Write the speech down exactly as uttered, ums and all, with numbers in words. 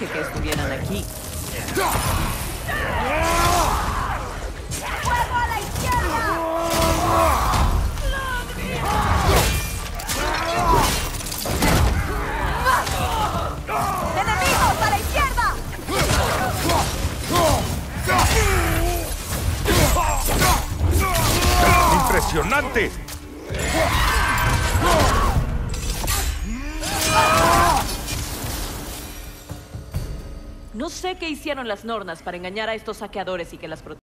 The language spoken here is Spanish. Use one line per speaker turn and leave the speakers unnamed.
dije que estuvieran aquí.
¡Fuego a la izquierda! ¡Enemigos a la izquierda!
¡Impresionante!
No sé qué hicieron las Nornas para engañar a estos saqueadores y que las protegieran.